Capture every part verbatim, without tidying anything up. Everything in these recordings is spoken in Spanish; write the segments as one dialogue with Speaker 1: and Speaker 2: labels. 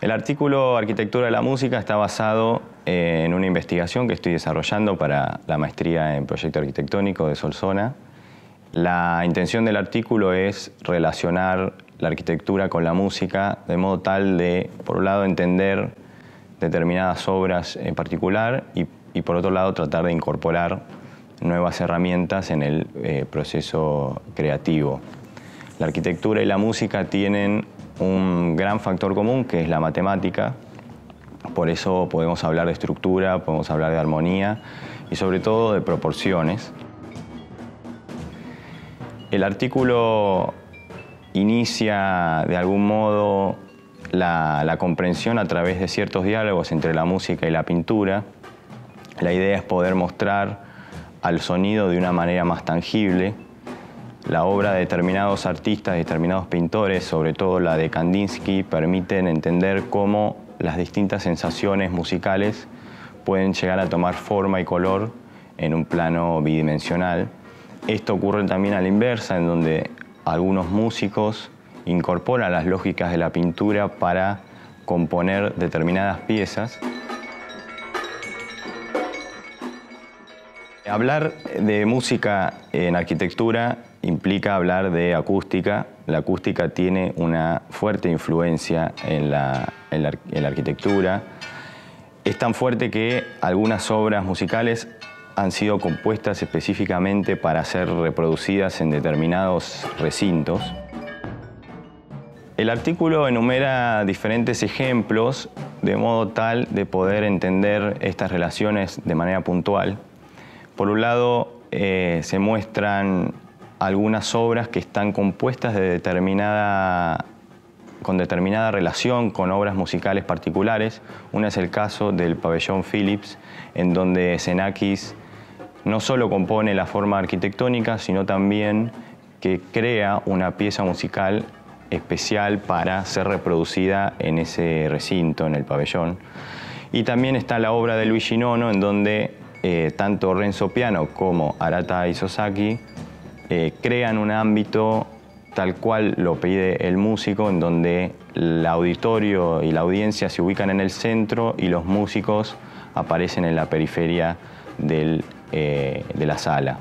Speaker 1: El artículo Arquitectura de la Música está basado en una investigación que estoy desarrollando para la maestría en Proyecto Arquitectónico de Solsona. La intención del artículo es relacionar la arquitectura con la música de modo tal de, por un lado, entender determinadas obras en particular y, y por otro lado, tratar de incorporar nuevas herramientas en el eh, proceso creativo. La arquitectura y la música tienen un gran factor común, que es la matemática. Por eso podemos hablar de estructura, podemos hablar de armonía y sobre todo de proporciones. El artículo inicia de algún modo la, la comprensión a través de ciertos diálogos entre la música y la pintura. La idea es poder mostrar al sonido de una manera más tangible. La obra de determinados artistas, determinados pintores, sobre todo la de Kandinsky, permiten entender cómo las distintas sensaciones musicales pueden llegar a tomar forma y color en un plano bidimensional. Esto ocurre también a la inversa, en donde algunos músicos incorporan las lógicas de la pintura para componer determinadas piezas. Hablar de música en arquitectura implica hablar de acústica. La acústica tiene una fuerte influencia en la, en la, en la arquitectura. Es tan fuerte que algunas obras musicales han sido compuestas específicamente para ser reproducidas en determinados recintos. El artículo enumera diferentes ejemplos de modo tal de poder entender estas relaciones de manera puntual. Por un lado, eh, se muestran algunas obras que están compuestas de determinada, con determinada relación con obras musicales particulares. Una es el caso del pabellón Philips, en donde Xenakis no solo compone la forma arquitectónica, sino también que crea una pieza musical especial para ser reproducida en ese recinto, en el pabellón. Y también está la obra de Luigi Nono, en donde eh, tanto Renzo Piano como Arata Isozaki eh, crean un ámbito tal cual lo pide el músico, en donde el auditorio y la audiencia se ubican en el centro y los músicos aparecen en la periferia del, eh, de la sala.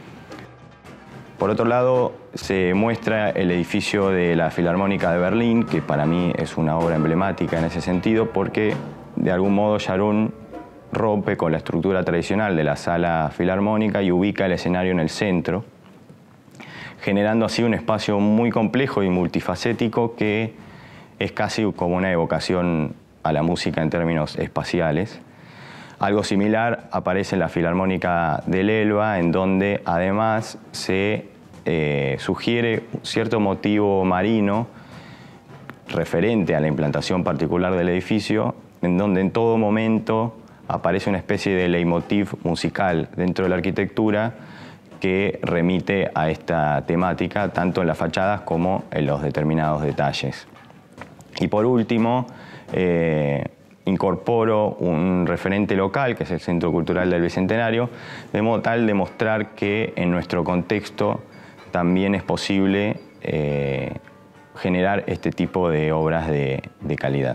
Speaker 1: Por otro lado, se muestra el edificio de la Filarmónica de Berlín, que para mí es una obra emblemática en ese sentido, porque de algún modo Jarun rompe con la estructura tradicional de la sala filarmónica y ubica el escenario en el centro, generando así un espacio muy complejo y multifacético que es casi como una evocación a la música en términos espaciales. Algo similar aparece en la Filarmónica del Elba, en donde además se eh, sugiere cierto motivo marino referente a la implantación particular del edificio, en donde en todo momento aparece una especie de leitmotiv musical dentro de la arquitectura que remite a esta temática tanto en las fachadas como en los determinados detalles. Y por último, eh, incorporo un referente local, que es el Centro Cultural del Bicentenario, de modo tal de mostrar que en nuestro contexto también es posible eh, generar este tipo de obras de, de calidad.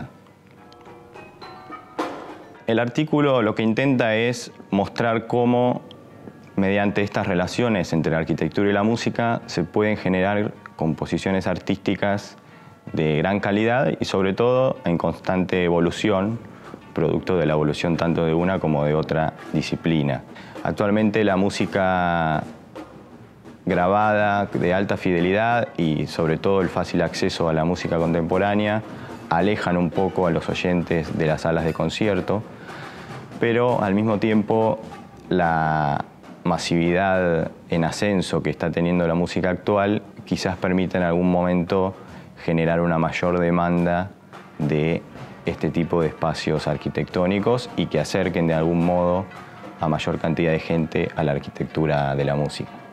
Speaker 1: El artículo lo que intenta es mostrar cómo, mediante estas relaciones entre la arquitectura y la música, se pueden generar composiciones artísticas de gran calidad y sobre todo en constante evolución, producto de la evolución tanto de una como de otra disciplina. Actualmente la música grabada de alta fidelidad y sobre todo el fácil acceso a la música contemporánea alejan un poco a los oyentes de las salas de concierto, pero al mismo tiempo la masividad en ascenso que está teniendo la música actual quizás permita en algún momento generar una mayor demanda de este tipo de espacios arquitectónicos y que acerquen de algún modo a mayor cantidad de gente a la arquitectura de la música.